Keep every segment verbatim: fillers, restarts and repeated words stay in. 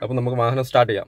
അപ്പോൾ നമുക്ക് വാഹനം സ്റ്റാർട്ട് ചെയ്യാം.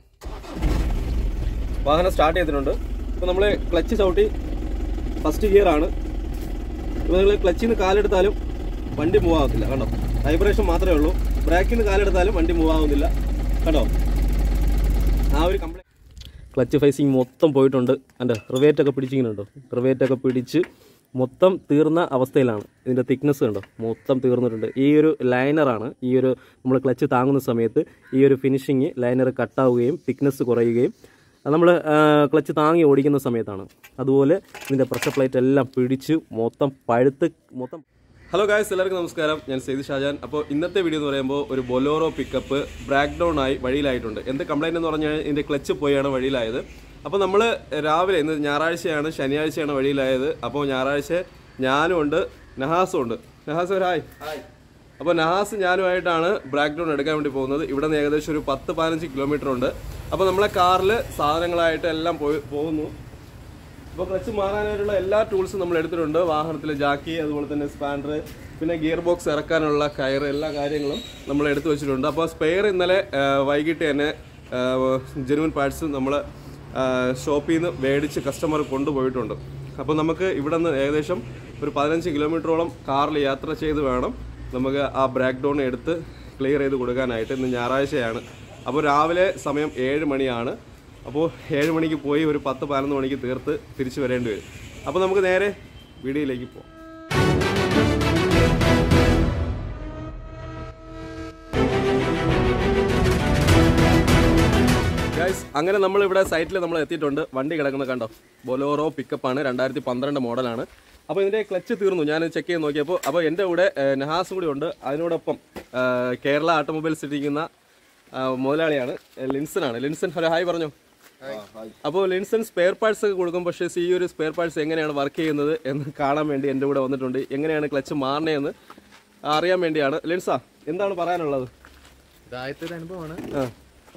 വാഹനം സ്റ്റാർട്ട് ചെയ്തിട്ടുണ്ട്. ഇപ്പോൾ നമ്മൾ ക്ലച്ച് ചവിട്ടി ഫസ്റ്റ് ഗിയർ ആണ്. ഇപ്പോൾ നിങ്ങൾ ക്ലച്ചിൽ നിന്ന് കാലെടുത്താലും വണ്ടി മൂവ് ആകത്തില്ല, കണ്ടോ? വൈബ്രേഷൻ മാത്രമേ ഉള്ളൂ. ബ്രേക്കിൽ നിന്ന് കാലെടുത്താലും വണ്ടി മൂവ് ആകുന്നില്ല, കണ്ടോ? ആ ഒരു കംപ്ലൈൻറ്റ്. ക്ലച്ച് ഫേസിങ് മൊത്തം പോയിട്ടുണ്ട്. എൻ്റെ റിവേറ്റൊക്കെ പിടിച്ചിങ്ങനെയുണ്ടോ? റിവേറ്റൊക്കെ പിടിച്ച് മൊത്തം തീർന്ന അവസ്ഥയിലാണ്. ഇതിൻ്റെ തിക്നെസ് കണ്ടോ? മൊത്തം തീർന്നിട്ടുണ്ട്. ഈ ഒരു ലൈനറാണ് ഈ ഒരു നമ്മൾ ക്ലച്ച് താങ്ങുന്ന സമയത്ത് ഈ ഒരു ഫിനിഷിങ് ലൈനർ കട്ടാവുകയും തിക്നെസ് കുറയുകയും നമ്മൾ ക്ലച്ച് താങ്ങി ഓടിക്കുന്ന സമയത്താണ്. അതുപോലെ ഇതിൻ്റെ പ്രഷർ പ്ലേറ്റ് എല്ലാം പിടിച്ച് മൊത്തം പഴുത്ത് മൊത്തം. ഹലോ ഗായ്സ്, എല്ലാവർക്കും നമസ്കാരം. ഞാൻ സെയ്ദ് ഷാജാൻ. അപ്പോൾ ഇന്നത്തെ വീഡിയോ എന്ന് പറയുമ്പോൾ ഒരു ബൊലോറോ പിക്കപ്പ് ബ്രേക്ക് ഡൗൺ ആയി വഴിയിലായിട്ടുണ്ട്. എന്ത് കംപ്ലൈൻറ്റ് എന്ന് പറഞ്ഞാൽ ഇതിൻ്റെ ക്ലച്ച് പോയാണ് വഴിയിലായത്. അപ്പോൾ നമ്മൾ രാവിലെ ഇന്ന് ഞായറാഴ്ചയാണ്, ശനിയാഴ്ചയാണ് വഴിയിലായത്. അപ്പോൾ ഞായറാഴ്ച ഞാനും ഉണ്ട്, നഹാസും ഉണ്ട്. നഹാസ് ഒരു ഹായ്. അപ്പോൾ നഹാസ് ഞാനുമായിട്ടാണ് ബ്രേക്ക് ഡൗൺ എടുക്കാൻ വേണ്ടി പോകുന്നത്. ഇവിടെ നിന്ന് ഏകദേശം ഒരു പത്ത് പതിനഞ്ച് കിലോമീറ്റർ ഉണ്ട്. അപ്പോൾ നമ്മളെ കാറിൽ സാധനങ്ങളായിട്ട് എല്ലാം പോയി പോകുന്നു. അപ്പോൾ ക്ലച്ച് മാറാനായിട്ടുള്ള എല്ലാ ടൂൾസും നമ്മൾ എടുത്തിട്ടുണ്ട്. വാഹനത്തിൽ ജാക്കി, അതുപോലെ തന്നെ സ്പാൻഡർ, പിന്നെ ഗിയർ ബോക്സ് ഇറക്കാനുള്ള കയറ്, എല്ലാ കാര്യങ്ങളും നമ്മൾ എടുത്തു വെച്ചിട്ടുണ്ട്. അപ്പോൾ സ്പെയർ ഇന്നലെ വൈകിട്ട് തന്നെ ജെനുവൻ പാർട്സ് നമ്മൾ ഷോപ്പിൽ നിന്ന് മേടിച്ച് കസ്റ്റമർ കൊണ്ടുപോയിട്ടുണ്ട്. അപ്പോൾ നമുക്ക് ഇവിടെ നിന്ന് ഏകദേശം ഒരു പതിനഞ്ച് കിലോമീറ്ററോളം കാറിൽ യാത്ര ചെയ്ത് വേണം നമുക്ക് ആ ബ്രേക്ക് ഡൗൺ എടുത്ത് ക്ലിയർ ചെയ്ത് കൊടുക്കാനായിട്ട്. ഇന്ന് ഞായറാഴ്ചയാണ്. അപ്പോൾ രാവിലെ സമയം ഏഴ് മണിയാണ്. അപ്പോൾ ഏഴ് മണിക്ക് പോയി ഒരു പത്ത് പതിനൊന്ന് മണിക്ക് തീർത്ത് തിരിച്ചു വരേണ്ടി വരും. അപ്പോൾ നമുക്ക് നേരെ വീഡിയോയിലേക്ക് പോകാം. ഗൈസ്, അങ്ങനെ നമ്മളിവിടെ സൈറ്റിൽ നമ്മൾ എത്തിയിട്ടുണ്ട്. വണ്ടി കിടക്കുന്നത് കണ്ടോ? ബൊലോറോ പിക്കപ്പാണ്, രണ്ടായിരത്തി പന്ത്രണ്ട് മോഡലാണ്. അപ്പോൾ ഇതിൻ്റെ ക്ലച്ച് തീർന്നു. ഞാൻ ചെക്ക് ചെയ്ത് നോക്കിയപ്പോൾ. അപ്പോൾ എൻ്റെ കൂടെ നഹാസും കൂടി ഉണ്ട്. അതിനോടൊപ്പം കേരള ഓട്ടോമൊബൈൽസ് ഇരിക്കുന്ന മുതലാളിയാണ്, ലിൻസനാണ്. ലിൻസൺ, ഹലോ, ഹായ് പറഞ്ഞോ. അപ്പോൾ ലിൻസൺ സ്പെയർ പാർട്സ് ഒക്കെ കൊടുക്കും. പക്ഷേ ഈ ഒരു സ്പെയർ പാർട്സ് എങ്ങനെയാണ് വർക്ക് ചെയ്യുന്നത് എന്ന് കാണാൻ വേണ്ടി എൻ്റെ കൂടെ വന്നിട്ടുണ്ട്. എങ്ങനെയാണ് ക്ലച്ച് മാറണേന്ന് അറിയാൻ വേണ്ടിയാണ്. ലിൻസാ, എന്താണ് പറയാനുള്ളത്? ഇതാദ്യത്തെ ഒരു അനുഭവമാണ്. ആ,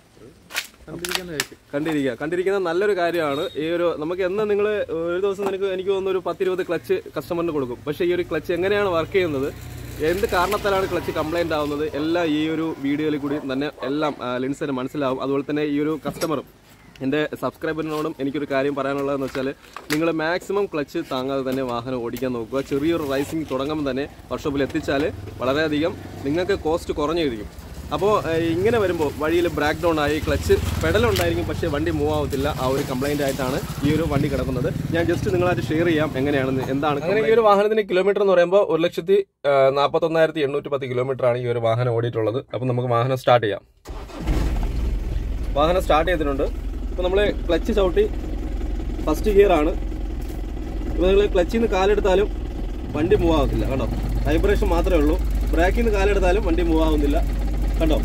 കണ്ടിരിക്കുക കണ്ടിരിക്കുന്ന നല്ലൊരു കാര്യമാണ്. ഈ ഒരു നമുക്ക് എന്ന് നിങ്ങൾ ഒരു ദിവസം നിനക്ക് എനിക്ക് തോന്നുന്നു ഒരു പത്തിരുപത് ക്ലച്ച് കസ്റ്റമറിന് കൊടുക്കും. പക്ഷേ ഈ ഒരു ക്ലച്ച് എങ്ങനെയാണ് വർക്ക് ചെയ്യുന്നത്, എന്ത് കാരണത്താലാണ് ക്ലച്ച് കംപ്ലൈൻ്റ് ആവുന്നത്, എല്ലാം ഈ ഒരു വീഡിയോയിൽ കൂടി തന്നെ എല്ലാം ലിൻസിന് മനസ്സിലാവും. അതുപോലെ തന്നെ ഈ ഒരു കസ്റ്റമറും എൻ്റെ സബ്സ്ക്രൈബറിനോടും എനിക്കൊരു കാര്യം പറയാനുള്ളതെന്ന് വെച്ചാൽ നിങ്ങൾ മാക്സിമം ക്ലച്ച് താങ്ങാതെ തന്നെ വാഹനം ഓടിക്കാൻ നോക്കുക. ചെറിയൊരു റൈസിങ് തുടങ്ങുമ്പോൾ തന്നെ വർക്ക്ഷോപ്പിൽ എത്തിച്ചാൽ വളരെയധികം നിങ്ങൾക്ക് കോസ്റ്റ് കുറഞ്ഞിരിക്കും. അപ്പോൾ ഇങ്ങനെ വരുമ്പോൾ വഴിയിൽ ബ്രേക്ക് ഡൗൺ ആയി ക്ലച്ച് പെഡലുണ്ടായിരിക്കും, പക്ഷേ വണ്ടി മൂവ് ആവത്തില്ല. ആ ഒരു കംപ്ലൈൻ്റ് ആയിട്ടാണ് ഈ ഒരു വണ്ടി കിടക്കുന്നത്. ഞാൻ ജസ്റ്റ് നിങ്ങളായിട്ട് ഷെയർ ചെയ്യാം എങ്ങനെയാണെന്ന്, എന്താണ്. അങ്ങനെ ഈ ഒരു വാഹനത്തിന് കിലോമീറ്റർ എന്ന് പറയുമ്പോൾ ഒരു ലക്ഷത്തി നാൽപ്പത്തൊന്നായിരത്തി എണ്ണൂറ്റി പത്ത് കിലോമീറ്റർ ആണ് ഈ ഒരു വാഹനം ഓടിയിട്ടുള്ളത്. അപ്പോൾ നമുക്ക് വാഹനം സ്റ്റാർട്ട് ചെയ്യാം. വാഹനം സ്റ്റാർട്ട് ചെയ്തിട്ടുണ്ട്. ഇപ്പോൾ നമ്മൾ ക്ലച്ച് ചവിട്ടി ഫസ്റ്റ് ഗിയർ ആണ്. ഇപ്പോൾ നിങ്ങൾ ക്ലച്ചിൽ നിന്ന് കാലെടുത്താലും വണ്ടി മൂവ് ആകത്തില്ല, കണ്ടോ? വൈബ്രേഷൻ മാത്രമേ ഉള്ളൂ. ബ്രേക്കിൽ നിന്ന് കാലെടുത്താലും വണ്ടി മൂവ് ആകുന്നില്ല, കണ്ടോ?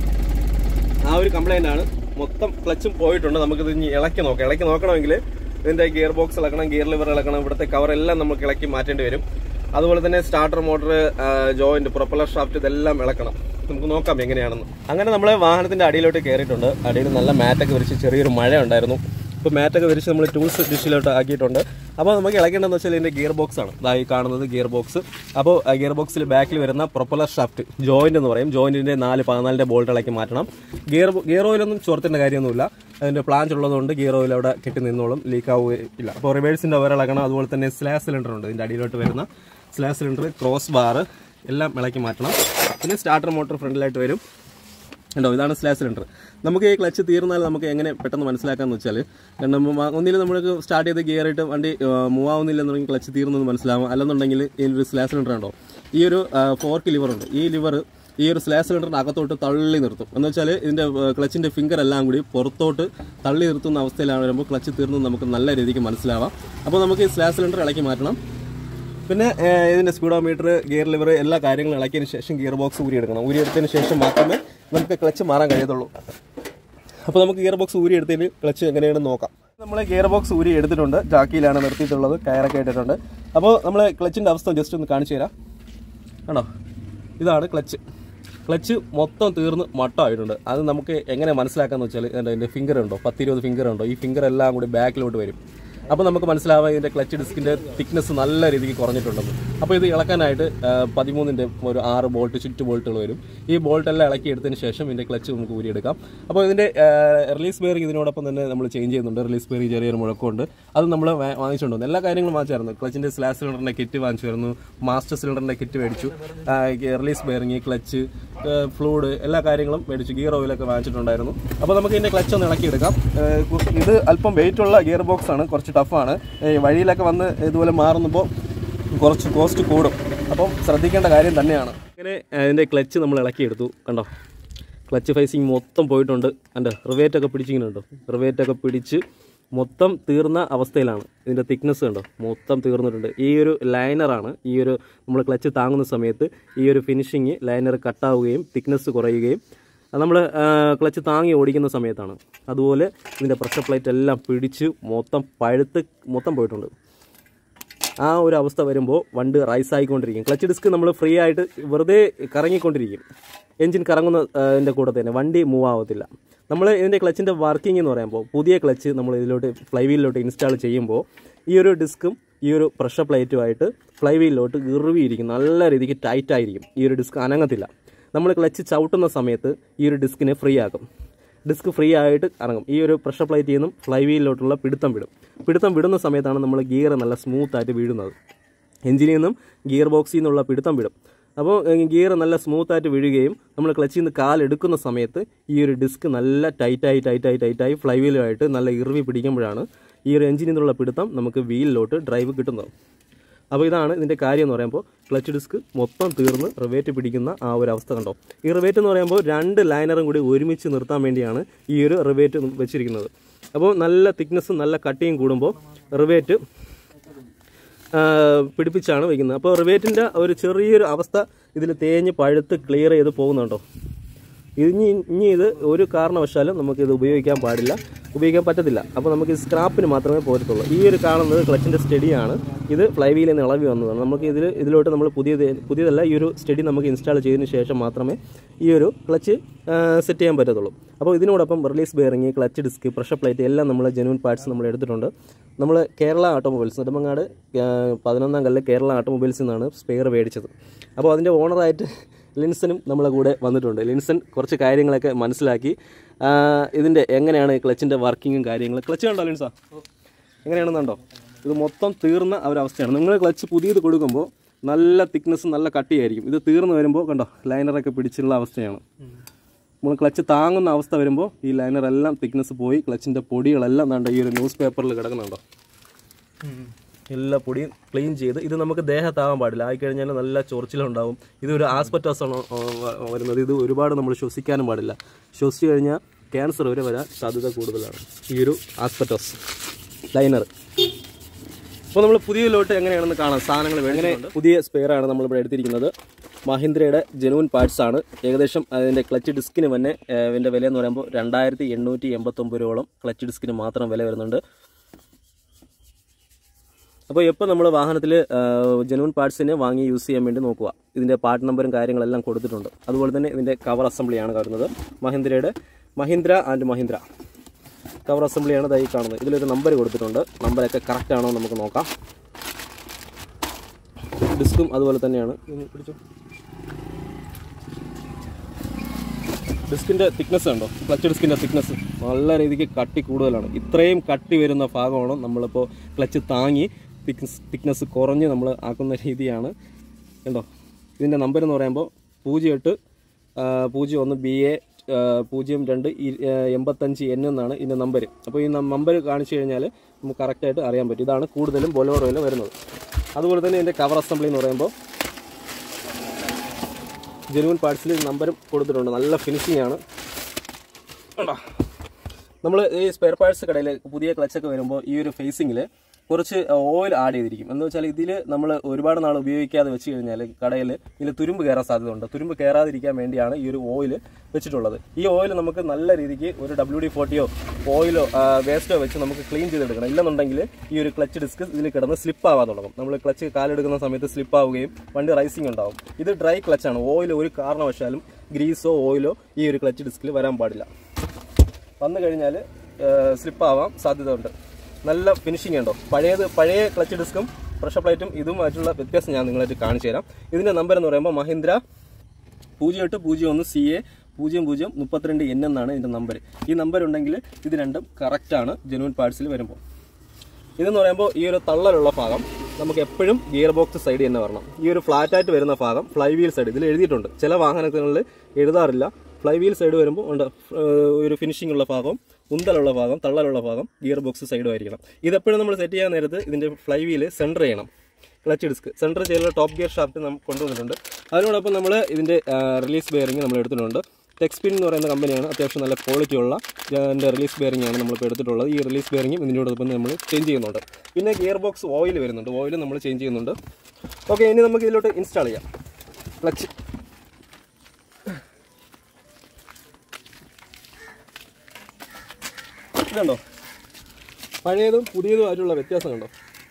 ആ ഒരു കംപ്ലൈൻ്റ് ആണ്. മൊത്തം ക്ലച്ചും പോയിട്ടുണ്ട്. നമുക്കിത് ഇനി ഇളക്കി നോക്കാം. ഇളക്കി നോക്കണമെങ്കിൽ ഇതിൻ്റെ ഗിയർ ബോക്സ് ഇളക്കണം, ഗിയർ ലിവർ ഇളക്കണം, ഇവിടുത്തെ കവറെല്ലാം നമുക്ക് ഇളക്കി മാറ്റേണ്ടി വരും. അതുപോലെ തന്നെ starter, motor, joint, propeller shaft ഇതെല്ലാം ഇളക്കണം. നമുക്ക് നോക്കാം എങ്ങനെയാണെന്ന്. അങ്ങനെ നമ്മൾ വാഹനത്തിൻ്റെ അടിയിലോട്ട് കയറിയിട്ടുണ്ട്. അടിയിൽ നല്ല മാറ്റൊക്കെ വിരിച്ച് ചെറിയൊരു മഴ ഉണ്ടായിരുന്നു. ഇപ്പോൾ മാറ്റൊക്കെ വിരിച്ച് നമ്മൾ ടൂൾസ് ഡിഷിലോട്ട് ആക്കിയിട്ടുണ്ട്. അപ്പോൾ നമുക്ക് ഇളക്കേണ്ടതെന്ന് വെച്ചാൽ ഇതിൻ്റെ ഗിയർ ബോക്സ് ആണ്. ഇതായി കാണുന്നത് ഗിയർ ബോക്സ്. അപ്പോൾ ഗിയർ ബോക്സിൽ ബാക്കിൽ വരുന്ന പ്രൊപ്പലർ ഷാഫ്റ്റ്, ജോയിന്റ് എന്ന് പറയും, ജോയിന്റിൻ്റെ നാല് പതിനാലിൻ്റെ ബോൾട്ട് ഇളക്കി മാറ്റണം. ഗിയർ ഗിയർ ഓയിലൊന്നും ചോർത്തിൻ്റെ കാര്യമൊന്നുമില്ല. അതിൻ്റെ പ്ലാഞ്ച് ഉള്ളതുകൊണ്ട് ഗിയർ ഓയിൽ അവിടെ കെട്ടി നിന്നോളും, ലീക്ക് ആവുകയില്ല. അപ്പോൾ റിവേഴ്സിൻ്റെ ഓയിൽ ഇളക്കണം. അതുപോലെ തന്നെ സ്ലാഷ് സിലിണ്ടർ ഉണ്ട്. ഇതിൻ്റെ അടിയിലോട്ട് വരുന്ന സ്ലാഷ് സിലിണ്ടർ, ക്രോസ് ബാർ എല്ലാം ഇളക്കി മാറ്റണം. പിന്നെ സ്റ്റാർട്ടർ മോട്ടർ ഫ്രണ്ടിലായിട്ട് വരും, ഉണ്ടോ? ഇതാണ് സ്ലാഷ് സിലിണ്ടർ. നമുക്ക് ഈ ക്ലച്ച് തീർന്നാൽ നമുക്ക് എങ്ങനെ പെട്ടെന്ന് മനസ്സിലാക്കാമെന്ന് വെച്ചാൽ, കാരണം ഒന്നിൽ നമ്മൾക്ക് സ്റ്റാർട്ട് ചെയ്ത് ഗിയർ ഇട്ട് വണ്ടി മൂവ് ആവുന്നില്ലെന്നുണ്ടെങ്കിൽ ക്ലച്ച് തീർന്നെന്ന് മനസ്സിലാവും. അല്ലെന്നുണ്ടെങ്കിൽ ഇതിലൊരു സ്ലാഷ് സിലിണ്ടർ ഉണ്ടോ, ഈ ഒരു ഫോർക്ക് ലിവർ ഉണ്ട്. ഈ ലിവർ ഈ ഒരു സ്ലാഷ് സിലിണ്ടറിൻ്റെ അകത്തോട്ട് തള്ളി നിർത്തും. എന്ന് വെച്ചാൽ ഇതിൻ്റെ ക്ലച്ചിൻ്റെ ഫിംഗർ എല്ലാം കൂടി പുറത്തോട്ട് തള്ളി നിർത്തുന്ന അവസ്ഥയിലാണ് വരുമ്പോൾ ക്ലച്ച് തീർന്ന് നമുക്ക് നല്ല രീതിക്ക് മനസ്സിലാവാം. അപ്പോൾ നമുക്ക് ഈ സ്ലാഷ് സിലിണ്ടർ ഇളക്കി മാറ്റണം. പിന്നെ ഇതിൻ്റെ സ്പീഡോമീറ്റർ, ഗിയർ ലിവർ എല്ലാ കാര്യങ്ങളും ഇളക്കിയതിന് ശേഷം ഗിയർ ബോക്സ് ഊരിയെടുക്കണം. ഊരിയെടുത്തതിന് ശേഷം മാത്രമേ നമുക്ക് ക്ലച്ച് മാറാൻ കഴിയത്തുള്ളൂ. അപ്പോൾ നമുക്ക് ഗിയർ ബോക്സ് ഊരി എടുത്തതിന് ക്ലച്ച് എങ്ങനെയാണെന്ന് നോക്കാം. നമ്മൾ ഗിയർ ബോക്സ് ഊരി എടുത്തിട്ടുണ്ട്. ജാക്കിയിലാണ് നിർത്തിയിട്ടുള്ളത്, കയറൊക്കെ ഇട്ടിട്ടുണ്ട്. അപ്പോൾ നമ്മൾ ക്ലച്ചിൻ്റെ അവസ്ഥ ജസ്റ്റ് ഒന്ന് കാണിച്ചു തരാം. ആണോ? ഇതാണ് ക്ലച്ച്. ക്ലച്ച് മൊത്തം തീർന്ന് മട്ടമായിട്ടുണ്ട്. അത് നമുക്ക് എങ്ങനെ മനസ്സിലാക്കാമെന്ന് വെച്ചാൽ, എൻ്റെ ഫിംഗർ ഉണ്ടോ, പത്തിരുപത് ഫിംഗർ ഉണ്ടോ, ഈ ഫിംഗർ എല്ലാം കൂടി ബാക്കിലോട്ട് വരും. അപ്പോൾ നമുക്ക് മനസ്സിലാവാം ഇതിൻ്റെ ക്ലച്ച് ഡിസ്കിൻ്റെ തിക്നെസ് നല്ല രീതിക്ക് കുറഞ്ഞിട്ടുണ്ടെന്ന്. അപ്പോൾ ഇത് ഇളക്കാനായിട്ട് പതിമൂന്നിൻ്റെ ഒരു ആറ് ബോൾട്ട് ചുറ്റു ബോൾട്ടുകൾ വരും. ഈ ബോൾട്ടെല്ലാം ഇളക്കി എടുത്തതിന് ശേഷം ഇതിൻ്റെ ക്ലച്ച് നമുക്ക് ഊരിയെടുക്കാം. അപ്പോൾ ഇതിൻ്റെ റിലീസ് ബെയറിംഗ് ഇതിനോടൊപ്പം തന്നെ നമ്മൾ ചേഞ്ച് ചെയ്യുന്നുണ്ട്. റിലീസ് ബെയറിംഗ് ചെറിയൊരു മുഴക്കമുണ്ട്, അത് നമ്മൾ വാങ്ങിച്ചുകൊണ്ട് വന്നു. എല്ലാ കാര്യങ്ങളും വാങ്ങിച്ചായിരുന്നു. ക്ലച്ചിൻ്റെ സ്ലാഷ് സിലിണ്ടറിൻ്റെ കിറ്റ് വാങ്ങിച്ചായിരുന്നു, മാസ്റ്റർ സിലിണ്ടറിൻ്റെ കിറ്റ് മേടിച്ചു, റിലീസ് ബെയറിംഗ്, ക്ലച്ച്, ഫ്ലൂയിഡ് എല്ലാ കാര്യങ്ങളും മേടിച്ചു, ഗിയർ ഓയിലൊക്കെ വാങ്ങിച്ചിട്ടുണ്ടായിരുന്നു. അപ്പോൾ നമുക്ക് ഇതിൻ്റെ ക്ലച്ച് ഒന്ന് ഇളക്കിയെടുക്കാം. ഇത് അല്പം വെയിറ്റുള്ള ഗിയർ ബോക്സ് ആണ്, കുറച്ച് ടഫാണ്. വഴിയിലൊക്കെ വന്ന് ഇതുപോലെ മാറുമ്പോൾ കുറച്ച് കോസ്റ്റ് കൂടും, അപ്പം ശ്രദ്ധിക്കേണ്ട കാര്യം തന്നെയാണ്. അങ്ങനെ അതിൻ്റെ ക്ലച്ച് നമ്മൾ ഇളക്കിയെടുത്തു. കണ്ടോ, ക്ലച്ച് ഫേസിങ് മൊത്തം പോയിട്ടുണ്ട്. എൻ്റെ റിവേറ്റൊക്കെ പിടിച്ചിങ്ങനെയുണ്ടോ, റിവേറ്റൊക്കെ പിടിച്ച് മൊത്തം തീർന്ന അവസ്ഥയിലാണ്. ഇതിൻ്റെ തിക്നെസ് കണ്ടോ, മൊത്തം തീർന്നിട്ടുണ്ട്. ഈ ഒരു ലൈനറാണ് ഈ ഒരു നമ്മൾ ക്ലച്ച് താങ്ങുന്ന സമയത്ത് ഈ ഒരു ഫിനിഷിങ് ലൈനർ കട്ടാവുകയും തിക്നെസ് കുറയുകയും നമ്മൾ ക്ലച്ച് താങ്ങി ഓടിക്കുന്ന സമയത്താണ്. അതുപോലെ ഇതിൻ്റെ പ്രഷർ പ്ലേറ്റ് എല്ലാം പിടിച്ച് മൊത്തം പഴുത്ത് മൊത്തം പോയിട്ടുണ്ട്. ആ ഒരു അവസ്ഥ വരുമ്പോൾ വണ്ടി റൈസ് ആയിക്കൊണ്ടിരിക്കും. ക്ലച്ച് ഡിസ്ക് നമ്മൾ ഫ്രീ ആയിട്ട് വെറുതെ കറങ്ങിക്കൊണ്ടിരിക്കും. എൻജിൻ കറങ്ങുന്നതിൻ്റെ കൂടെ തന്നെ വണ്ടി മൂവ് ആവത്തില്ല. നമ്മൾ ഇതിൻ്റെ ക്ലച്ചിൻ്റെ വർക്കിംഗ് എന്ന് പറയുമ്പോൾ പുതിയ ക്ലച്ച് നമ്മൾ ഇതിലോട്ട് ഫ്ലൈ വീലിലോട്ട് ഇൻസ്റ്റാൾ ചെയ്യുമ്പോൾ ഈ ഒരു ഡിസ്കും ഈ ഒരു പ്രഷർ പ്ലേറ്റുമായിട്ട് ഫ്ലൈ വീലിലോട്ട് ഇറുവിയിരിക്കും, നല്ല രീതിക്ക് ടൈറ്റായിരിക്കും. ഈ ഒരു ഡിസ്ക് അനങ്ങത്തില്ല. നമ്മൾ ക്ലച്ച് ചവിട്ടുന്ന സമയത്ത് ഈ ഒരു ഡിസ്കിനെ ഫ്രീ ആക്കും. ഡിസ്ക് ഫ്രീ ആയിട്ട് ഇറങ്ങും. ഈ ഒരു പ്രഷർ പ്ലേറ്റിൽ നിന്നും ഫ്ലൈ വീലിലോട്ടുള്ള പിടുത്തം വിടും. പിടുത്തം വിടുന്ന സമയത്താണ് നമ്മൾ ഗിയർ നല്ല സ്മൂത്തായിട്ട് വീഴുന്നത്. എഞ്ചിനിൽ നിന്നും ഗിയർ ബോക്സിൽ നിന്നുള്ള പിടുത്തം വിടും. അപ്പോൾ ഗിയർ നല്ല സ്മൂത്തായിട്ട് വീഴുകയും നമ്മൾ ക്ലച്ചിൽ നിന്ന് കാലെടുക്കുന്ന സമയത്ത് ഈ ഒരു ഡിസ്ക് നല്ല ടൈറ്റായി ടൈറ്റായി ടൈറ്റായി ഫ്ലൈ വീലുമായിട്ട് നല്ല ഇറുവി പിടിക്കുമ്പോഴാണ് ഈ ഒരു എഞ്ചിനിൽ നിന്നുള്ള പിടുത്തം നമുക്ക് വീലിലോട്ട് ഡ്രൈവ് കിട്ടുന്നത്. അപ്പോൾ ഇതാണ് ഇതിൻ്റെ കാര്യം എന്ന് പറയുമ്പോൾ ക്ലച്ച് ഡിസ്ക് മൊത്തം തീർന്ന് റിവേറ്റ് പിടിക്കുന്ന ആ ഒരു അവസ്ഥ കണ്ടോ. ഈ റിവേറ്റ് എന്ന് പറയുമ്പോൾ രണ്ട് ലൈനറും കൂടി ഒരുമിച്ച് നിർത്താൻ വേണ്ടിയാണ് ഈ ഒരു റിവേറ്റ് വെച്ചിരിക്കുന്നത്. അപ്പോൾ നല്ല തിക്നെസ്സും നല്ല കട്ടിയും കൂടുമ്പോൾ റിവേറ്റ് പിടിപ്പിച്ചാണ് വയ്ക്കുന്നത്. അപ്പോൾ റിവേറ്റിൻ്റെ ഒരു ചെറിയൊരു അവസ്ഥ ഇതിൽ തേഞ്ഞ് പഴുത്ത് ക്ലിയർ ചെയ്ത് പോകുന്നുണ്ടോ. ഇനി ഇനി ഇത് ഒരു കാരണവശാലും നമുക്കിത് ഉപയോഗിക്കാൻ പാടില്ല, ഉപയോഗിക്കാൻ പറ്റത്തില്ല. അപ്പോൾ നമുക്ക് സ്ക്രാപ്പിന് മാത്രമേ പോരത്തുള്ളൂ. ഈ ഒരു കാണുന്നത് ക്ലച്ചിൻ്റെ സ്റ്റഡിയാണ്. ഇത് ഫ്ലൈ വീലിൽ നിന്ന് ഇളവി വന്നതാണ്. നമുക്ക് ഇതിൽ ഇതിലോട്ട് നമ്മൾ പുതിയത് പുതിയതല്ല ഈ ഒരു സ്റ്റഡി നമുക്ക് ഇൻസ്റ്റാൾ ചെയ്തതിന് ശേഷം മാത്രമേ ഈ ഒരു ക്ലച്ച് സെറ്റ് ചെയ്യാൻ പറ്റത്തുള്ളൂ. അപ്പോൾ ഇതിനോടൊപ്പം release bearing, clutch disc, pressure plate എല്ലാം നമ്മൾ ജെനുവിൻ പാർട്സ് നമ്മൾ എടുത്തിട്ടുണ്ട്. നമ്മൾ കേരള ഓട്ടോമൊബൈൽസ് നെടുമങ്ങാട് പതിനൊന്നാം കല്ല് കേരള ഓട്ടോമൊബൈൽസിൽ നിന്നാണ് സ്പെയർ മേടിച്ചത്. അപ്പോൾ അതിൻ്റെ ഓണറായിട്ട് ലിൻസനും നമ്മളെ കൂടെ വന്നിട്ടുണ്ട്. ലിൻസൺ കുറച്ച് കാര്യങ്ങളൊക്കെ മനസ്സിലാക്കി ഇതിൻ്റെ എങ്ങനെയാണ് ക്ലച്ചിൻ്റെ വർക്കിങ്ങും കാര്യങ്ങളും. ക്ലച്ച് കണ്ടോ ലിൻസാ, എങ്ങനെയാണെന്നുണ്ടോ, ഇത് മൊത്തം തീർന്ന ഒരവസ്ഥയാണ്. നിങ്ങൾ ക്ലച്ച് പുതിയത് കൊടുക്കുമ്പോൾ നല്ല തിക്നെസ് നല്ല കട്ടിയായിരിക്കും. ഇത് തീർന്ന് വരുമ്പോൾ കണ്ടോ ലൈനറൊക്കെ പിടിച്ചുള്ള അവസ്ഥയാണ്. നമ്മൾ ക്ലച്ച് താങ്ങുന്ന അവസ്ഥ വരുമ്പോൾ ഈ ലൈനറെല്ലാം തിക്നെസ് പോയി ക്ലച്ചിൻ്റെ പൊടികളെല്ലാം കണ്ടോ ഈ ഒരു ന്യൂസ് പേപ്പറിൽ കിടക്കുന്നുണ്ടോ. എല്ലാ പൊടിയും ക്ലീൻ ചെയ്ത് ഇത് നമുക്ക് ദേഹത്താവാൻ പാടില്ല. ആയിക്കഴിഞ്ഞാൽ നല്ല ചൊറിച്ചിലുണ്ടാവും. ഇതൊരു ആസ്പെറ്റോസ് ആണ് വരുന്നത്. ഇത് ഒരുപാട് നമ്മൾ ശ്വസിക്കാനും പാടില്ല. ശ്വസിച്ച് കഴിഞ്ഞാൽ ക്യാൻസർ വരെ വരാൻ സാധ്യത കൂടുതലാണ് ഈ ഒരു ആസ്പെറ്റോസ് ലൈനർ. അപ്പോൾ നമ്മൾ പുതിയ ലോട്ട് എങ്ങനെയാണെന്ന് കാണാം. സാധനങ്ങൾ എങ്ങനെ പുതിയ സ്പെയറാണ് നമ്മളിവിടെ എടുത്തിരിക്കുന്നത്. മഹീന്ദ്രയുടെ ജെനുവിൻ പാർട്സ് ആണ്. ഏകദേശം അതിൻ്റെ ക്ലച്ച് ഡിസ്കിന് തന്നെ ഇതിൻ്റെ വില എന്ന് പറയുമ്പോൾ രണ്ടായിരത്തി എണ്ണൂറ്റി എൺപത്തൊമ്പത് രൂപയോളം ക്ലച്ച് ഡിസ്കിന് മാത്രം വില വരുന്നുണ്ട്. അപ്പോൾ എപ്പോൾ നമ്മൾ വാഹനത്തിൽ ജെനുവിൻ പാർട്സിനെ വാങ്ങി യൂസ് ചെയ്യാൻ വേണ്ടി നോക്കുക. ഇതിൻ്റെ പാർട്ട് നമ്പറും കാര്യങ്ങളെല്ലാം കൊടുത്തിട്ടുണ്ട്. അതുപോലെ തന്നെ ഇതിൻ്റെ കവർ അസംബ്ലിയാണ് കാണുന്നത്. മഹീന്ദ്രയുടെ മഹീന്ദ്ര ആൻഡ് മഹീന്ദ്ര കവർ അസംബ്ലിയാണ് ഇതായി കാണുന്നത്. ഇതിലൊരു നമ്പർ കൊടുത്തിട്ടുണ്ട്. നമ്പറൊക്കെ കറക്റ്റ് ആണോ നമുക്ക് നോക്കാം. ഡിസ്കും അതുപോലെ തന്നെയാണ്. പിടിച്ചു ഡിസ്കിൻ്റെ തിക്നെസ് ഉണ്ടോ, ക്ലച്ച് ഡിസ്കിൻ്റെ തിക്നെസ് നല്ല രീതിക്ക് കട്ടി കൂടുതലാണ്. ഇത്രയും കട്ടി വരുന്ന ഭാഗമാണ് നമ്മളിപ്പോൾ ക്ലച്ച് താങ്ങി തിക്നെസ് തിക്നെസ് കുറഞ്ഞ് നമ്മൾ ആക്കുന്ന രീതിയാണ് കണ്ടോ. ഇതിൻ്റെ നമ്പർ എന്ന് പറയുമ്പോൾ പൂജ്യം എട്ട് പൂജ്യം ഒന്ന് ബി എ പൂജ്യം രണ്ട് എൺപത്തഞ്ച് എൻ എന്നാണ് ഇതിൻ്റെ നമ്പർ. അപ്പോൾ ഈ നമ്പർ കാണിച്ചു കഴിഞ്ഞാൽ നമുക്ക് കറക്റ്റായിട്ട് അറിയാൻ പറ്റും. ഇതാണ് കൂടുതലും ബൊലേറോയിൽ വരുന്നത്. അതുപോലെ തന്നെ ഇതിൻ്റെ കവർ അസംബ്ലി എന്ന് പറയുമ്പോൾ ജെനുവിൻ പാർട്സിൽ നമ്പരും കൊടുത്തിട്ടുണ്ട്. നല്ല ഫിനിഷിംഗ് ആണ്. നമ്മൾ ഈ സ്പെയർ പാർട്സ് കടയിൽ പുതിയ ക്ലച്ചൊക്കെ വരുമ്പോൾ ഈ ഒരു ഫേസിങ്ങിൽ കുറച്ച് ഓയിൽ ആഡ് ചെയ്തിരിക്കും. എന്ന് വെച്ചാൽ ഇതിൽ നമ്മൾ ഒരുപാട് നാൾ ഉപയോഗിക്കാതെ വെച്ച് കഴിഞ്ഞാൽ കടയിൽ ഇതിൽ തുരുമ്പ് കയറാൻ സാധ്യതയുണ്ട്. തുരുമ്പ് കയറാതിരിക്കാൻ വേണ്ടിയാണ് ഈ ഒരു ഓയിൽ വെച്ചിട്ടുള്ളത്. ഈ ഓയിൽ നമുക്ക് നല്ല രീതിക്ക് ഒരു ഡബ്ല്യു ഡി ഫോർട്ടിയോ ഓയിലോ വേസ്റ്റോ വെച്ച് നമുക്ക് ക്ലീൻ ചെയ്തെടുക്കണം. ഇല്ലെന്നുണ്ടെങ്കിൽ ഈ ഒരു ക്ലച്ച് ഡിസ്ക് ഇതിൽ കിടന്ന് സ്ലിപ്പ് ആവാൻ തുടങ്ങും. നമ്മൾ ക്ലച്ച് കാലെടുക്കുന്ന സമയത്ത് സ്ലിപ്പ് ആവുകയും വണ്ടി റൈസിങ് ഉണ്ടാവും. ഇത് ഡ്രൈ ക്ലച്ചാണ്. ഓയിൽ ഒരു കാരണവശാലും ഗ്രീസോ ഓയിലോ ഈ ഒരു ക്ലച്ച് ഡിസ്കിൽ വരാൻ പാടില്ല. വന്നു കഴിഞ്ഞാൽ സ്ലിപ്പ് ആവാൻ സാധ്യത ഉണ്ട്. നല്ല ഫിനിഷിംഗ് ഉണ്ടോ. പഴയത് പഴയ ക്ലച്ച് ഡിസ്കും പ്രഷർ പ്ലേറ്റും ഇതുമായിട്ടുള്ള വ്യത്യാസം ഞാൻ നിങ്ങളായിട്ട് കാണിച്ചു തരാം. ഇതിൻ്റെ നമ്പർ എന്ന് പറയുമ്പോൾ മഹീന്ദ്ര പൂജ്യം എട്ട് പൂജ്യം ഒന്ന് സി എ പൂജ്യം പൂജ്യം മുപ്പത്തിരണ്ട് എൻ എന്നാണ് ഇതിൻ്റെ നമ്പർ. ഈ നമ്പർ ഉണ്ടെങ്കിൽ ഇത് രണ്ടും കറക്റ്റാണ് ജെനുവിൻ പാർട്സിൽ വരുമ്പോൾ. ഇതെന്ന് പറയുമ്പോൾ ഈ ഒരു തള്ളലുള്ള ഭാഗം നമുക്ക് എപ്പോഴും ഗിയർ ബോക്സ് സൈഡ് തന്നെ വരണം. ഈ ഒരു ഫ്ലാറ്റായിട്ട് വരുന്ന ഭാഗം ഫ്ലൈ വീൽ സൈഡ് ഇതിൽ എഴുതിയിട്ടുണ്ട്, ചില വാഹനങ്ങളിൽ എഴുതാറില്ല. ഫ്ലൈ വീൽ സൈഡ് വരുമ്പോൾ ഉണ്ട് ഒരു ഫിനിഷിംഗ് ഉള്ള ഭാഗവും ഉന്തലുള്ള ഭാഗം തള്ളലുള്ള ഭാഗം ഗിയർ ബോക്സ് സൈഡും ആയിരിക്കണം. ഇതെപ്പോഴും നമ്മൾ സെറ്റ് ചെയ്യാൻ നേരത്ത് ഇതിൻ്റെ ഫ്ലൈ വീല് സെൻറ്റർ ചെയ്യണം. ക്ലച്ച് ഡിസ്ക് സെൻറ്റർ ചെയ്യുന്ന ടോപ്പ് ഗിയർ ഷാഫ്റ്റ് നമ്മൾ കൊണ്ടുവന്നിട്ടുണ്ട്. അതിനോടൊപ്പം നമ്മൾ ഇതിൻ്റെ റിലീസ് ബെയറിംഗ് നമ്മൾ എടുത്തിട്ടുണ്ട്. ടെക്സ്പിൻ എന്ന് പറയുന്ന കമ്പനിയാണ്, അത്യാവശ്യം നല്ല ക്വാളിറ്റി ഉള്ള ഇതിൻ്റെ റിലീസ് ബെയറിംഗ് ആണ് നമ്മളിപ്പോൾ എടുത്തിട്ടുള്ളത്. ഈ റിലീസ് ബെയറിംഗും ഇതിനോടൊപ്പം നമ്മൾ ചേഞ്ച് ചെയ്യുന്നുണ്ട്. പിന്നെ ഗിയർ ബോക്സ് ഓയിൽ വരുന്നുണ്ട്, ഓയിൽ നമ്മൾ ചേഞ്ച് ചെയ്യുന്നുണ്ട്. ഓക്കെ, ഇനി നമുക്ക് ഇതിലോട്ട് ഇൻസ്റ്റാൾ ചെയ്യാം. ക്ലച്ച് ഇതുണ്ടോ, പഴയതും പുതിയതുമായിട്ടുള്ള വ്യത്യാസം കണ്ടോ.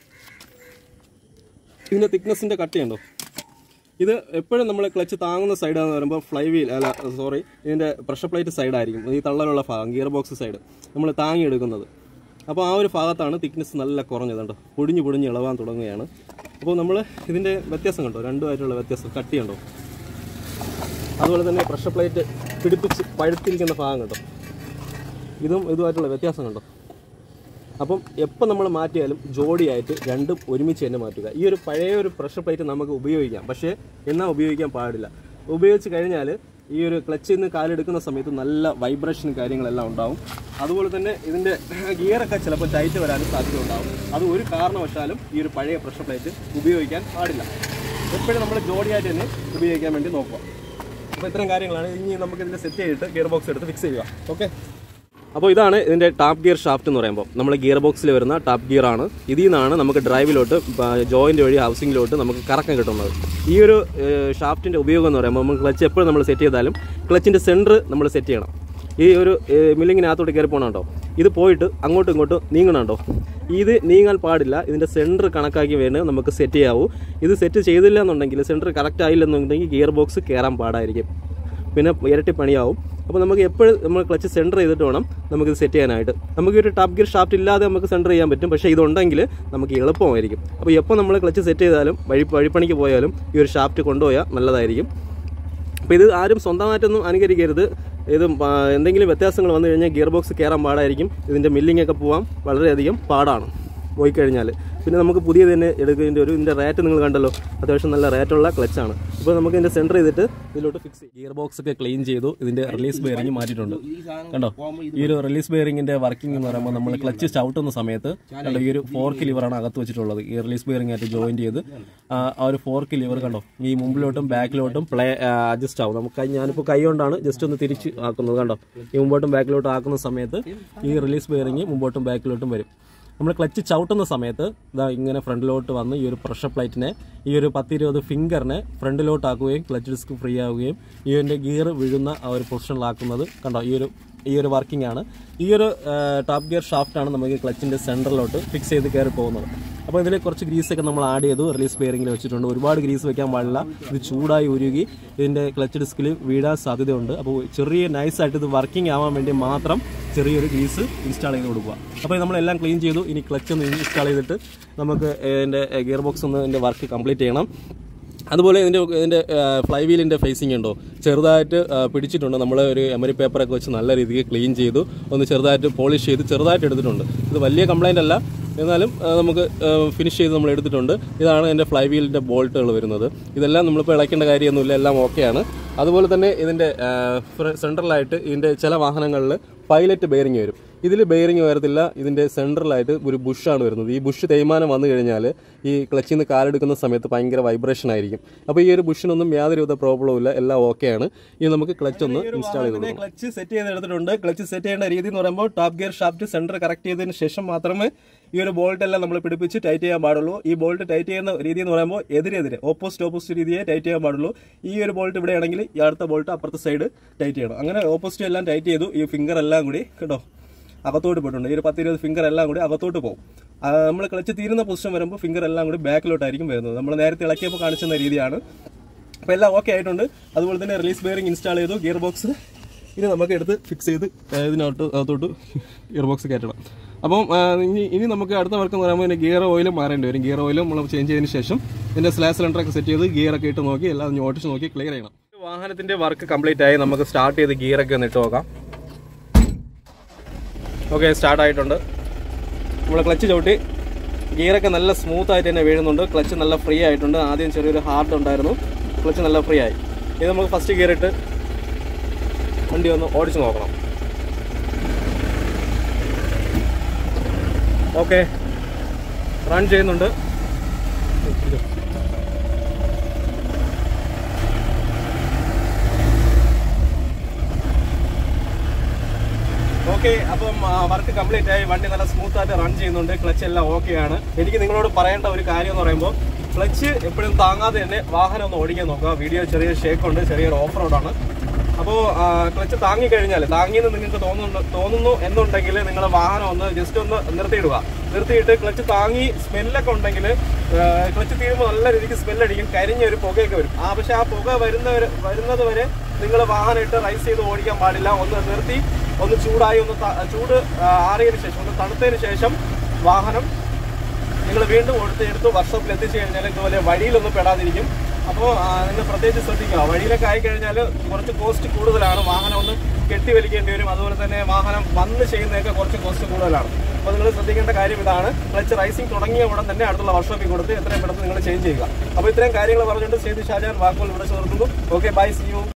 ഇതിൻ്റെ തിക്നെസ്സിൻ്റെ കട്ടിയുണ്ടോ. ഇത് എപ്പോഴും നമ്മൾ ക്ലച്ച് താങ്ങുന്ന സൈഡാന്ന് പറയുമ്പോൾ ഫ്ലൈ വീൽ അല്ല സോറി ഇതിൻ്റെ പ്രഷർ പ്ലേറ്റ് സൈഡായിരിക്കും. ഈ തള്ളലുള്ള ഭാഗം ഗിയർ ബോക്സ് സൈഡ് നമ്മൾ താങ്ങി എടുക്കുന്നത്. അപ്പോൾ ആ ഒരു ഭാഗത്താണ് തിക്നെസ് നല്ല കുറഞ്ഞത് കണ്ടോ, പൊടിഞ്ഞ് പൊടിഞ്ഞ് ഇളവാൻ തുടങ്ങുകയാണ്. അപ്പോൾ നമ്മൾ ഇതിൻ്റെ വ്യത്യാസം കണ്ടോ, രണ്ടുമായിട്ടുള്ള വ്യത്യാസം കട്ടിയുണ്ടോ. അതുപോലെ തന്നെ പ്രഷർ പ്ലേറ്റ് പിടിപ്പിച്ച് പഴുത്തിരിക്കുന്ന ഭാഗം കണ്ടോ, ഇതും ഇതുമായിട്ടുള്ള വ്യത്യാസം കണ്ടോ. അപ്പം എപ്പോൾ നമ്മൾ മാറ്റിയാലും ജോഡിയായിട്ട് രണ്ടും ഒരുമിച്ച് തന്നെ മാറ്റുക. ഈ ഒരു പഴയ ഒരു പ്രഷർ പ്ലേറ്റ് നമുക്ക് ഉപയോഗിക്കാം, പക്ഷേ എന്നാൽ ഉപയോഗിക്കാൻ പാടില്ല. ഉപയോഗിച്ച് കഴിഞ്ഞാൽ ഈ ഒരു ക്ലച്ചിൽ നിന്ന് കാലെടുക്കുന്ന സമയത്ത് നല്ല വൈബ്രേഷനും കാര്യങ്ങളെല്ലാം ഉണ്ടാവും. അതുപോലെ തന്നെ ഇതിൻ്റെ ഗിയറൊക്കെ ചിലപ്പോൾ ടൈറ്റ് വരാനും സാധ്യത ഉണ്ടാവും. അത് ഒരു കാരണവശാലും ഈ ഒരു പഴയ പ്രഷർ പ്ലേറ്റ് ഉപയോഗിക്കാൻ പാടില്ല. എപ്പോഴും നമ്മൾ ജോഡിയായിട്ട് തന്നെ ഉപയോഗിക്കാൻ വേണ്ടി നോക്കുക. അപ്പോൾ ഇത്തരം കാര്യങ്ങളാണ്. ഇനി നമുക്ക് ഇതിൻ്റെ സെറ്റ് ചെയ്തിട്ട് ഗിയർ ബോക്സ് എടുത്ത് ഫിക്സ് ചെയ്യുക. ഓക്കെ, അപ്പോൾ ഇതാണ് ഇതിൻ്റെ ടാപ്പ് ഗിയർ ഷാഫ്റ്റ് എന്ന് പറയുമ്പോൾ നമ്മൾ ഗിയർ ബോക്സിൽ വരുന്ന ടാപ്പ് ഗിയർ ആണ്. ഇതിൽ നിന്നാണ് നമുക്ക് ഡ്രൈവിലോട്ട് ജോയിൻ്റ് വഴി ഹൗസിങ്ങിലോട്ട് നമുക്ക് കറക്കം കിട്ടുന്നത്. ഈ ഒരു ഷാഫ്റ്റിൻ്റെ ഉപയോഗം എന്ന് പറയുമ്പോൾ നമ്മൾ ക്ലച്ച് എപ്പോഴും നമ്മൾ സെറ്റ് ചെയ്താലും ക്ലച്ചിൻ്റെ സെൻറ്റർ നമ്മൾ സെറ്റ് ചെയ്യണം. ഈ ഒരു മില്ലിങ്ങിനകത്തോട്ട് കയറി പോകണുണ്ടോ, ഇത് പോയിട്ട് അങ്ങോട്ടും ഇങ്ങോട്ടും നീങ്ങണുണ്ടോ, ഇത് നീങ്ങാൻ പാടില്ല. ഇതിൻ്റെ സെൻറ്റർ കണക്കാക്കി വേണം നമുക്ക് സെറ്റ് ചെയ്യാവൂ. ഇത് സെറ്റ് ചെയ്തില്ല എന്നുണ്ടെങ്കിൽ സെൻറ്റർ കറക്റ്റ് ആയില്ലെന്നുണ്ടെങ്കിൽ ഗിയർ ബോക്സ് കയറാൻ പാടായിരിക്കും, പിന്നെ ഇരട്ടി പണിയാവും. അപ്പോൾ നമുക്ക് എപ്പോഴും നമ്മൾ ക്ലച്ച് സെൻറ്റർ ചെയ്തിട്ട് വേണം നമുക്കിത് സെറ്റ് ചെയ്യാനായിട്ട്. നമുക്ക് ഒരു ടാപ്പ് ഗിയർ ഷാഫ്റ്റ് ഇല്ലാതെ നമുക്ക് സെൻറ്റർ ചെയ്യാൻ പറ്റും, പക്ഷേ ഇതുണ്ടെങ്കിൽ നമുക്ക് എളുപ്പമായിരിക്കും. അപ്പോൾ എപ്പോൾ നമ്മൾ ക്ലച്ച് സെറ്റ് ചെയ്താലും വഴി വഴിപ്പണിക്ക് പോയാലും ഈ ഒരു ഷാഫ്റ്റ് കൊണ്ടുപോയാൽ നല്ലതായിരിക്കും. അപ്പോൾ ഇത് ആരും സ്വന്തമായിട്ടൊന്നും അനുകരിക്കരുത്. ഇത് എന്തെങ്കിലും വ്യത്യാസങ്ങൾ വന്നു കഴിഞ്ഞാൽ ഗിയർ ബോക്സ് കയറാൻ പാടായിരിക്കും. ഇതിൻ്റെ മില്ലിങ്ങൊക്കെ പോകാൻ വളരെയധികം പാടാണ് പോയി കഴിഞ്ഞാൽ. പിന്നെ നമുക്ക് പുതിയത് തന്നെ എടുക്കുന്നതിൻ്റെ ഒരു ഇതിൻ്റെ റേറ്റ് നിങ്ങൾ കണ്ടല്ലോ, അത്യാവശ്യം നല്ല റേറ്റുള്ള ക്ലച്ചാണ്. ഇപ്പോൾ നമുക്ക് ഇതിൻ്റെ സെൻറ്റർ ചെയ്തിട്ട് ഇതിലോട്ട് ഫിക്സ് ചെയ്യും. ഗിയർ ബോക്സ് ഒക്കെ ക്ലീൻ ചെയ്തു. ഇതിൻ്റെ റിലീസ് ബെയറിംഗ് മാറ്റിയിട്ടുണ്ട് കണ്ടോ. ഈ ഒരു റിലീസ് ബെയറിംഗിൻ്റെ വർക്കിംഗ് എന്ന് പറയുമ്പോൾ നമ്മൾ ക്ലച്ച് ചവിട്ടുന്ന സമയത്ത് കണ്ടോ, ഈ ഒരു ഫോർക്ക് ലിവറാണ് അകത്ത് വെച്ചിട്ടുള്ളത്. ഈ റിലീസ് ബെയറിംഗ് ആയിട്ട് ജോയിൻ ചെയ്ത് ആ ഒരു ഫോർക്ക് ലിവർ കണ്ടോ, ഈ മുമ്പിലോട്ടും ബാക്കിലോട്ടും പ്ലേ അഡ്ജസ്റ്റ് ആവും. നമുക്ക് ഞാനിപ്പോൾ കൈ കൊണ്ടാണ് ജസ്റ്റ് ഒന്ന് തിരിച്ച് ആക്കുന്നത് കണ്ടോ. ഈ മുമ്പോട്ടും ബാക്കിലോട്ടും ആക്കുന്ന സമയത്ത് ഈ റിലീസ് ബെയറിംഗ് മുമ്പോട്ടും ബാക്കിലോട്ടും വരും. നമ്മൾ ക്ലച്ച് ചവിട്ടുന്ന സമയത്ത് ഇതാ ഇങ്ങനെ ഫ്രണ്ടിലോട്ട് വന്ന് ഈ ഒരു പ്രഷർ പ്ലേറ്റിനെ ഈ ഒരു പത്തിരുപത് ഫിംഗറിനെ ഫ്രണ്ടിലോട്ടാക്കുകയും ക്ലച്ച് ഡിസ്ക് ഫ്രീ ആവുകയും ഈ ഒരു ഗിയർ വീഴുന്ന ആ ഒരു പൊസിഷനിലാക്കുന്നത് കണ്ടോ. ഈ ഒരു ഈ ഒരു വർക്കിംഗ് ആണ്. ഈ ഒരു ടോപ്പ് ഗിയർ ഷാഫ്റ്റാണ് നമുക്ക് ക്ലച്ചിൻ്റെ സെൻറ്ററിലോട്ട് ഫിക്സ് ചെയ്ത് കയറി പോകുന്നത്. അപ്പോൾ ഇതിൽ കുറച്ച് ഗ്രീസൊക്കെ നമ്മൾ ആഡ് ചെയ്തു, റിലീസ് ബെയറിംഗിൽ വെച്ചിട്ടുണ്ട്. ഒരുപാട് ഗ്രീസ് വെക്കാൻ പാടില്ല, ഇത് ചൂടായി ഉരുകി ഇതിൻ്റെ ക്ലച്ച് ഡിസ്കിൽ വീഴാൻ സാധ്യതയുണ്ട്. അപ്പോൾ ചെറിയ നൈസായിട്ട് ഇത് വർക്കിംഗ് ആവാൻ വേണ്ടി മാത്രം ചെറിയൊരു ഗ്രീസ് ഇൻസ്റ്റാൾ ചെയ്ത് കൊടുക്കുക. അപ്പോൾ നമ്മളെല്ലാം ക്ലീൻ ചെയ്തു. ഇനി ക്ലച്ച് ഒന്ന് ഇൻസ്റ്റാൾ ചെയ്തിട്ട് നമുക്ക് ഇതിൻ്റെ ഗിയർ ബോക്സ് ഒന്ന് ഇതിൻ്റെ വർക്ക് കംപ്ലീറ്റ് ചെയ്യണം. അതുപോലെ ഇതിൻ്റെ ഇതിൻ്റെ ഫ്ലൈ വീലിൻ്റെ ഫേസിംഗ് ഉണ്ടോ, ചെറുതായിട്ട് പിടിച്ചിട്ടുണ്ട്. നമ്മൾ ഒരു എമറി പേപ്പറൊക്കെ വെച്ച് നല്ല രീതിക്ക് ക്ലീൻ ചെയ്തു, ഒന്ന് ചെറുതായിട്ട് പോളിഷ് ചെയ്ത് ചെറുതായിട്ട് എടുത്തിട്ടുണ്ട്. ഇത് വലിയ കംപ്ലൈൻ്റ് അല്ല, എന്നാലും നമുക്ക് ഫിനിഷ് ചെയ്ത് നമ്മൾ എടുത്തിട്ടുണ്ട്. ഇതാണ് എൻ്റെ ഫ്ലൈ വീലിൻ്റെ ബോൾട്ടുകൾ വരുന്നത്. ഇതെല്ലാം നമ്മളിപ്പോൾ ഇളക്കേണ്ട കാര്യമൊന്നുമില്ല, എല്ലാം ഓക്കെയാണ്. അതുപോലെ തന്നെ ഇതിൻ്റെ സെൻട്രലായിട്ട് ഇതിൻ്റെ ചില വാഹനങ്ങളിൽ പൈലറ്റ് ബെയറിംഗ് വരും. ഇതിൽ ബെയറിംഗ് വരത്തില്ല, ഇതിൻ്റെ സെൻട്രലായിട്ട് ഒരു ബുഷാണ് വരുന്നത്. ഈ ബുഷ് തേയ്മാനം വന്നു കഴിഞ്ഞാൽ ഈ ക്ലച്ചിൽ നിന്ന് കാലെടുക്കുന്ന സമയത്ത് ഭയങ്കര വൈബ്രേഷൻ ആയിരിക്കും. അപ്പോൾ ഈ ഒരു ബുഷിനൊന്നും യാതൊരുവിധ പ്രോബ്ലവും ഇല്ല, എല്ലാം ഓക്കെയാണ്. ഇനി നമുക്ക് ക്ലച്ച് ഒന്ന് ഇൻസ്റ്റാൾ ചെയ്ത് കൊടുക്കാം. ക്ലച്ച് സെറ്റ് ചെയ്തെടുത്തിട്ടുണ്ട്. ക്ലച്ച് സെറ്റ് ചെയ്യേണ്ട രീതി എന്ന് പറയുമ്പോൾ top gear shaft centre correct ചെയ്തതിന് ശേഷം മാത്രമേ ഈ ഒരു ബോൾട്ട് എല്ലാം നമ്മൾ പിടിപ്പിച്ച് ടൈറ്റ് ചെയ്യാൻ പാടുള്ളൂ. ഈ ബോൾട്ട് ടൈറ്റ് ചെയ്യുന്ന രീതി എന്ന് പറയുമ്പോൾ എതിരെതിരെ ഓപ്പോസിറ്റ് ഓപ്പോസിറ്റ് രീതിയെ ടൈറ്റ് ചെയ്യാൻ പാടുള്ളൂ. ഈ ഒരു ബോൾട്ട് ഇവിടെ ആണെങ്കിൽ ഈ അടുത്ത ബോൾട്ട് അപ്പുറത്തെ സൈഡ് ടൈറ്റ് ചെയ്യണം. അങ്ങനെ ഓപ്പോസിറ്റ് എല്ലാം ടൈറ്റ് ചെയ്തു. ഈ ഫിംഗർ എല്ലാം കൂടി കേട്ടോ അകത്തോട്ട് പോയിട്ടുണ്ട്. ഈ ഒരു പത്തിരുപത് ഫിംഗർ എല്ലാം കൂടി അകത്തോട്ട് പോകും. നമ്മൾ ക്ലച്ച് തീരുന്ന പൊസിഷൻ വരുമ്പോൾ ഫിംഗർ എല്ലാം കൂടി ബാക്കിലോട്ടായിരിക്കും വരുന്നത്. നമ്മൾ നേരത്തെ ഇളക്കിയപ്പോൾ കാണിച്ചുന്ന രീതിയാണ്. അപ്പോൾ എല്ലാം ഓക്കെ ആയിട്ടുണ്ട്. അതുപോലെ തന്നെ റിലീസ് ബെയറിംഗ് ഇൻസ്റ്റാൾ ചെയ്തു. ഗിയർ ബോക്സ് ഇനി നമുക്ക് എടുത്ത് ഫിക്സ് ചെയ്ത് ഇതിനകത്ത് അകത്തോട്ട് ഗിയർ ബോക്സ് കയറ്റണം. അപ്പം ഇനി ഇനി നമുക്ക് അടുത്ത വർക്ക് എന്ന് പറയുമ്പോൾ ഇതിൻ്റെ ഗിയർ ഓയിലും മാറേണ്ടി വരും. ഗിയർ ഓയിലും നമ്മൾ ചേഞ്ച് ചെയ്തതിന് ശേഷം ഇതിൻ്റെ സ്ലാഷ് സിലിണ്ടറൊക്കെ സെറ്റ് ചെയ്ത് ഗിയറൊക്കെ ഇട്ട് നോക്കി എല്ലാം ഓടിച്ച് നോക്കി ക്ലിയർ ചെയ്യണം. വാഹനത്തിൻ്റെ വർക്ക് കംപ്ലീറ്റ് ആയി. നമുക്ക് സ്റ്റാർട്ട് ചെയ്ത് ഗിയറൊക്കെ ഒന്ന് ഇട്ട് നോക്കാം. ഓക്കെ, സ്റ്റാർട്ട് ആയിട്ടുണ്ട്. നമ്മൾ ക്ലച്ച് ചവിട്ടി ഗിയറൊക്കെ നല്ല സ്മൂത്ത് ആയിട്ട് തന്നെ വീഴുന്നുണ്ട്. ക്ലച്ച് നല്ല ഫ്രീ ആയിട്ടുണ്ട്. ആദ്യം ചെറിയൊരു ഹാർഡ് ഉണ്ടായിരുന്നു, ക്ലച്ച് നല്ല ഫ്രീ ആയി. ഇത് നമുക്ക് ഫസ്റ്റ് ഗിയർ ഇട്ട് വണ്ടി ഒന്ന് ഓടിച്ച് നോക്കണം. ഓക്കെ, റൺ ചെയ്യുന്നുണ്ട്. ഓക്കെ, അപ്പം വർക്ക് കംപ്ലീറ്റ് ആയി. വണ്ടി നല്ല സ്മൂത്ത് ആയിട്ട് റൺ ചെയ്യുന്നുണ്ട്. ക്ലച്ച് എല്ലാം ഓക്കെയാണ്. എനിക്ക് നിങ്ങളോട് പറയേണ്ട ഒരു കാര്യം എന്ന് പറയുമ്പോൾ ക്ലച്ച് എപ്പോഴും താങ്ങാതെ തന്നെ വാഹനം ഒന്ന് ഓടിക്കാൻ നോക്കുക. വീഡിയോ ചെറിയ ഷേക്ക് ഉണ്ട്, ചെറിയൊരു ഓഫ് റോഡാണ്. അപ്പോൾ ക്ലച്ച് താങ്ങിക്കഴിഞ്ഞാൽ താങ്ങിയെന്ന് നിങ്ങൾക്ക് തോന്നുന്നു തോന്നുന്നു എന്നുണ്ടെങ്കിൽ നിങ്ങളുടെ വാഹനം ഒന്ന് ജസ്റ്റ് ഒന്ന് നിർത്തിയിടുക. നിർത്തിയിട്ട് ക്ലച്ച് താങ്ങി സ്മെല്ലൊക്കെ ഉണ്ടെങ്കിൽ ക്ലച്ച് തീരുമ്പോൾ നല്ല രീതിക്ക് സ്മെല്ലടിക്കും, കരിഞ്ഞൊരു പുകയൊക്കെ വരും. ആ പക്ഷേ ആ പുക വരുന്നവർ വരുന്നത് വരെ നിങ്ങൾ വാഹനം ഇട്ട് റൈസ് ചെയ്ത് ഓടിക്കാൻ പാടില്ല. ഒന്ന് നിർത്തി ഒന്ന് ചൂടായി ഒന്ന് ചൂട് ആറിയതിന് ശേഷം ഒന്ന് തണുത്തതിന് ശേഷം വാഹനം നിങ്ങൾ വീണ്ടും എടുത്ത് എടുത്ത് വർക്ക്ഷോപ്പിൽ എത്തിച്ചു കഴിഞ്ഞാൽ ഇതുപോലെ വഴിയിലൊന്നും പെടാതിരിക്കും. അപ്പോൾ നിങ്ങൾ പ്രത്യേകിച്ച് ശ്രദ്ധിക്കുക. വഴിയിലൊക്കെ ആയിക്കഴിഞ്ഞാൽ കുറച്ച് കോസ്റ്റ് കൂടുതലാണ്. വാഹനം ഒന്ന് കെട്ടിവലിക്കേണ്ടി വരും. അതുപോലെ തന്നെ വാഹനം വന്ന് ചെയ്യുന്നതൊക്കെ കുറച്ച് കോസ്റ്റ് കൂടുതലാണ്. അപ്പോൾ നിങ്ങൾ ശ്രദ്ധിക്കേണ്ട കാര്യം ഇതാണ്. ക്ലച്ച് റൈസിങ് തുടങ്ങിയ ഉടൻ തന്നെ അടുത്തുള്ള വർക്ക്ഷോപ്പിൽ കൊടുത്ത് എത്രയും പെട്ടെന്ന് നിങ്ങൾ ചേഞ്ച് ചെയ്യുക. അപ്പോൾ ഇത്രയും കാര്യങ്ങൾ പറഞ്ഞുകൊണ്ട് സേതു ഷാജാൻ വാക്കുകൾ ഇവിടെ ചേർക്കുന്നു. Okay, bye, see U.